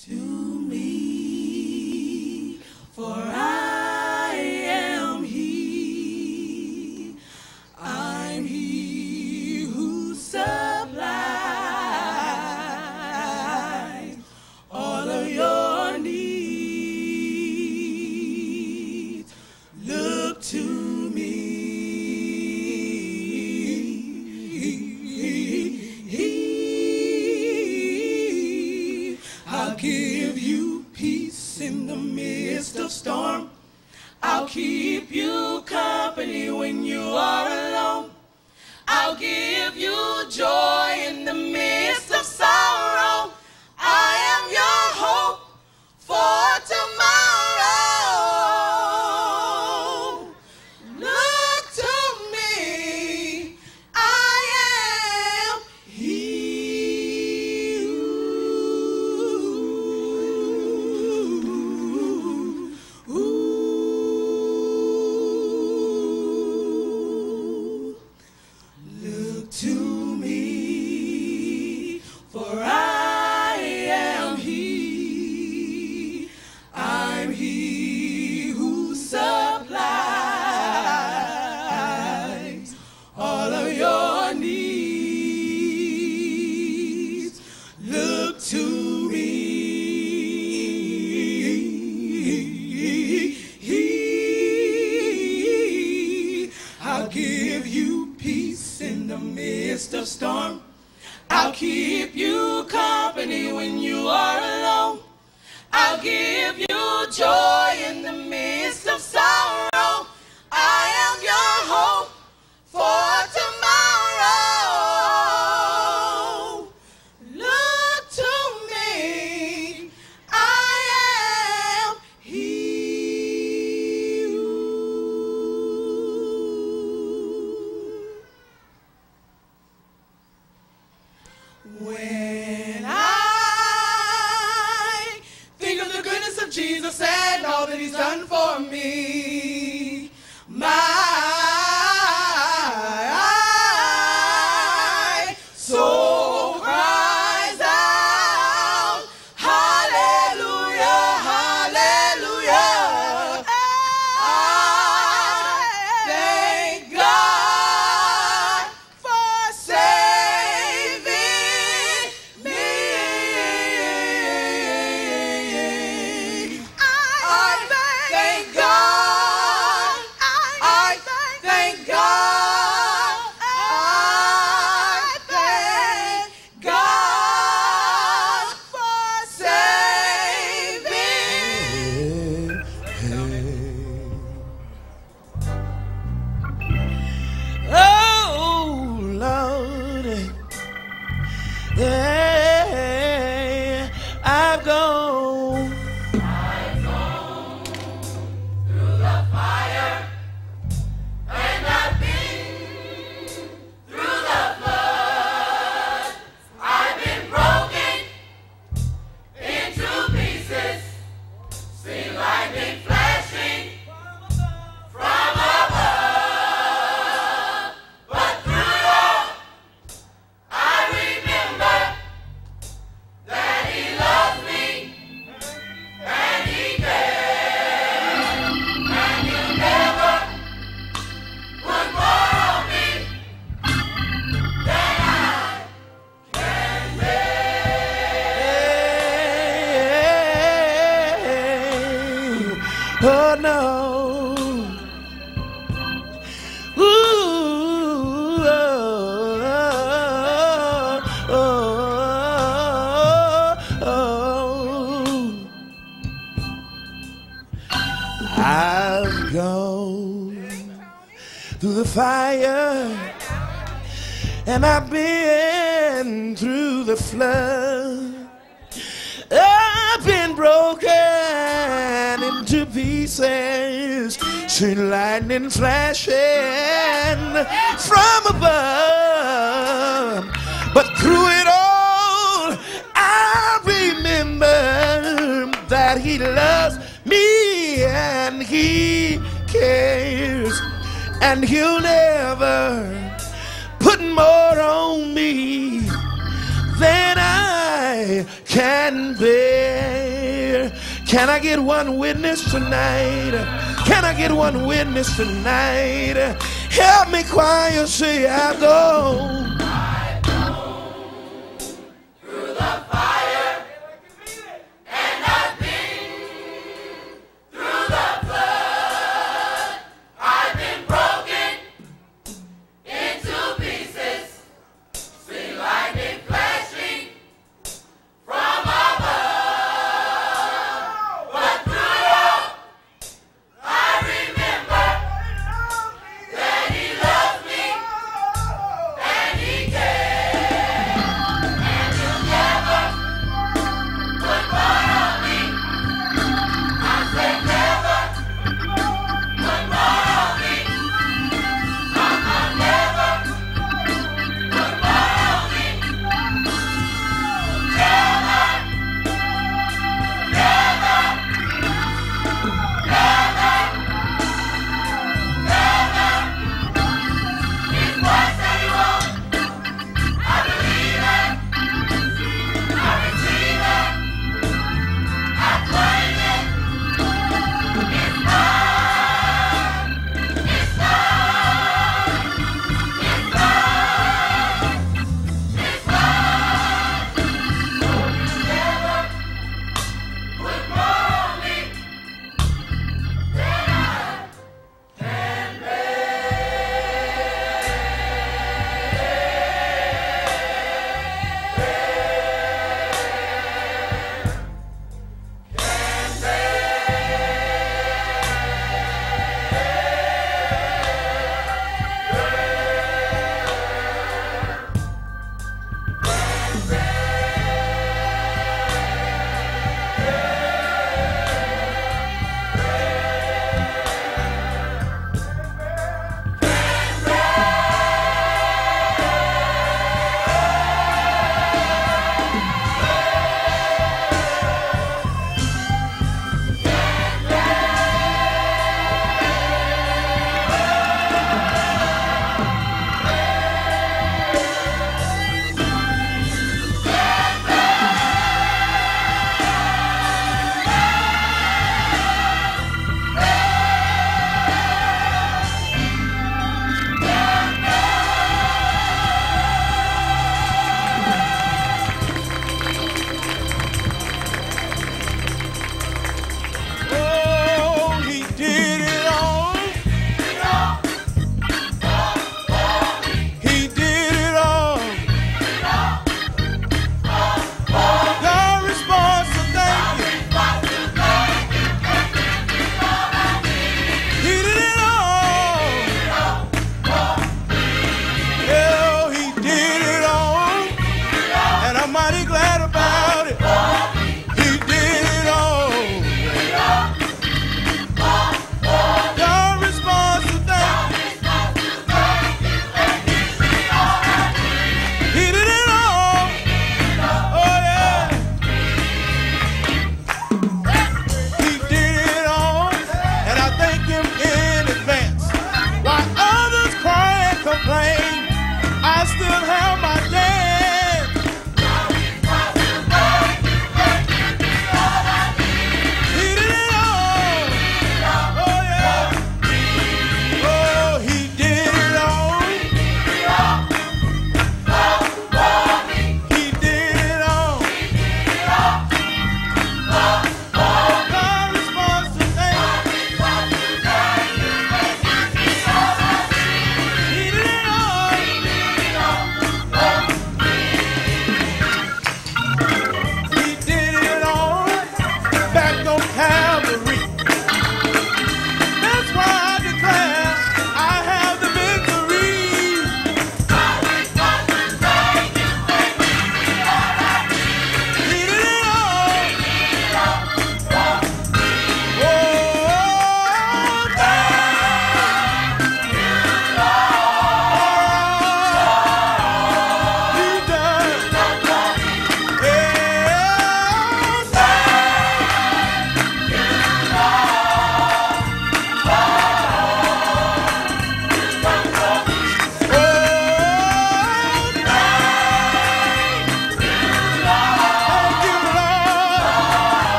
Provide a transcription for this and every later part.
to me, for I am He. I'm He who supplies all of your needs. Look to me. I'll give you peace in the midst of storm. I'll keep you company when you are alone. I'll give you joy in the midst of sorrow. I am your hope for tomorrow. Look to me. I am He. Look to me, for I am He. I'm He who supplies all of your needs. Look to me. I'll give you peace in the midst of storm. I'll keep you company when you are alone. I'll give you joy in the midst of sorrow. I am your hope for tomorrow. Look to me. I am He. When I think of the goodness of Jesus and all that He's done for me, my soul cries out, hallelujah, hallelujah. I thank God for saving me. I thank God. I thank God. I thank God for saving. Oh, Lord, yeah, I've gone Through the fire, and I've been through the flood. I've been broken into pieces, seen lightning flashing from above. But through it all, I remember that He loves me and He cares, and He'll never put more on me than I can bear. oh no. Ooh, oh, oh, I've gone through the fire, and I've been through the flood. I've been broken into pieces, seen lightning flashing from above. But through it all, I remember that He loves me and He cares, and He'll never put more on me than I I can bear. Can I get one witness tonight? Can I get one witness tonight? Help me, choir, say I go. And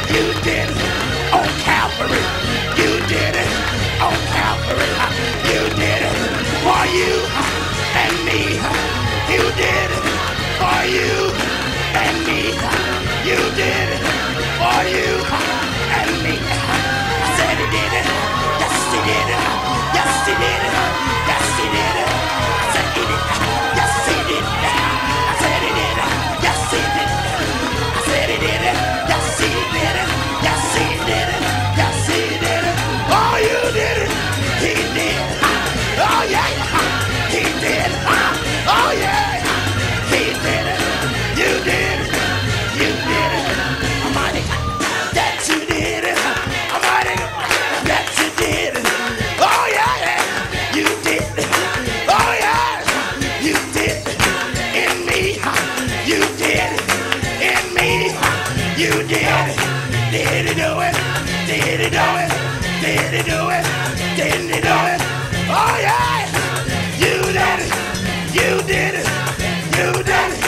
You did it on Calvary. You did it on Calvary. You did it for you and me. You did it for you and me. You did it for you and me. I said he did it. Yes, he did it. Yes, he did it. Yes, he did it. I said he did it. Yes, he did it. I said he did it. Yes, he did it. I said he did it. Yes, he did it. Yes, he did it. Yes, he did it. Oh, you did it. He did. Oh, yeah. He did. Oh, yeah. He did it. You did it. You did it. Almighty God, that you did it. Almighty God, that you did it. Oh, yeah. You did it. Oh, yeah. You did it. In me. You did it. In me. You did it. Did he do it? Did he do it? Did he do it? Didn't he do it? Oh, yeah. You did it. You did it. You did it.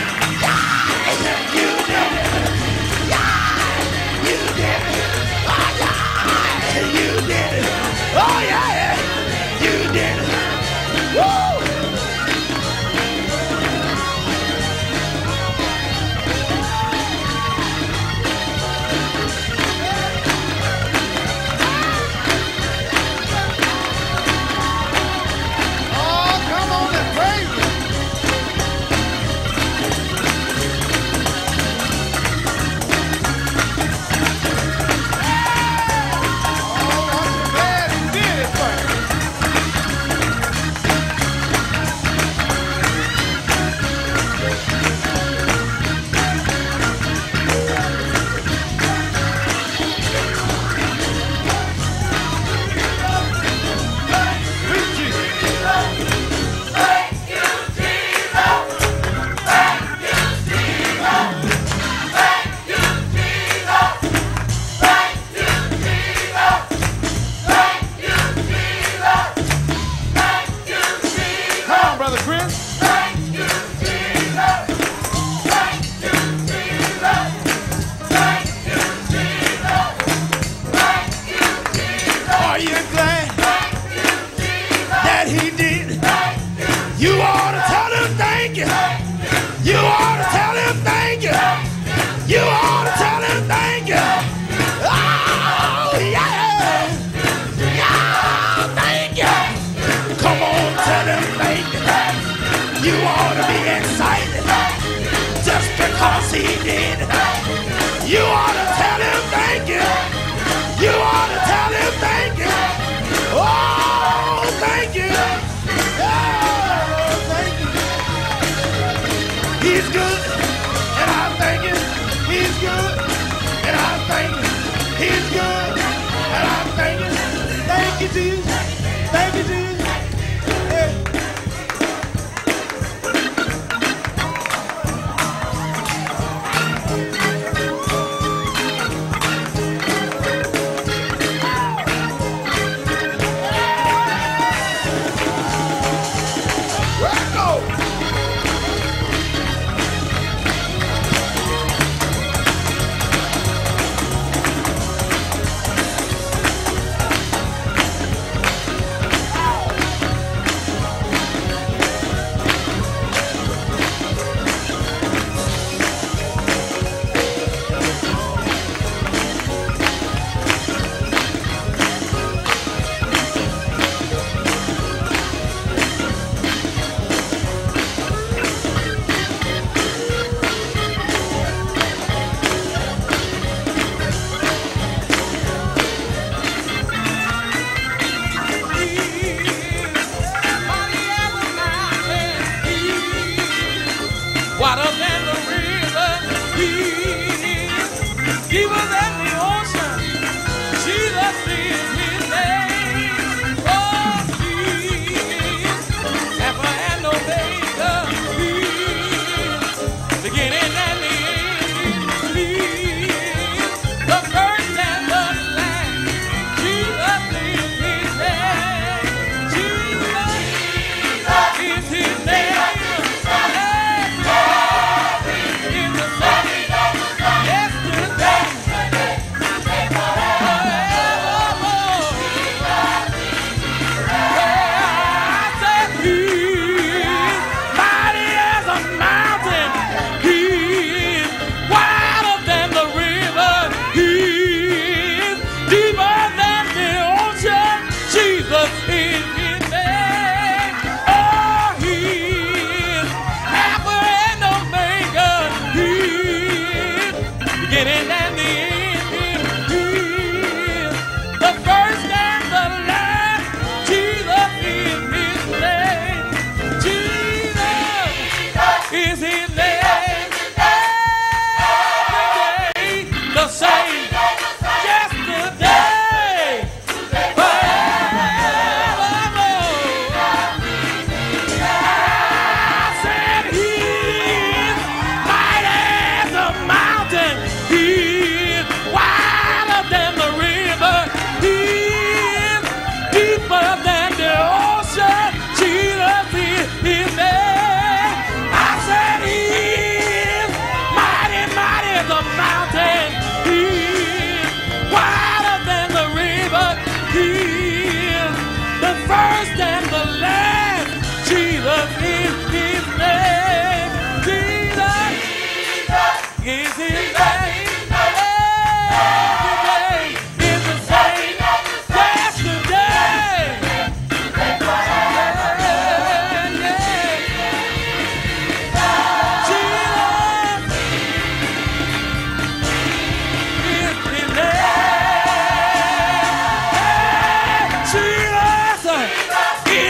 You did it. You did it. Oh, yeah. You did it. Oh, yeah. You did it. Woo!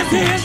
his hands.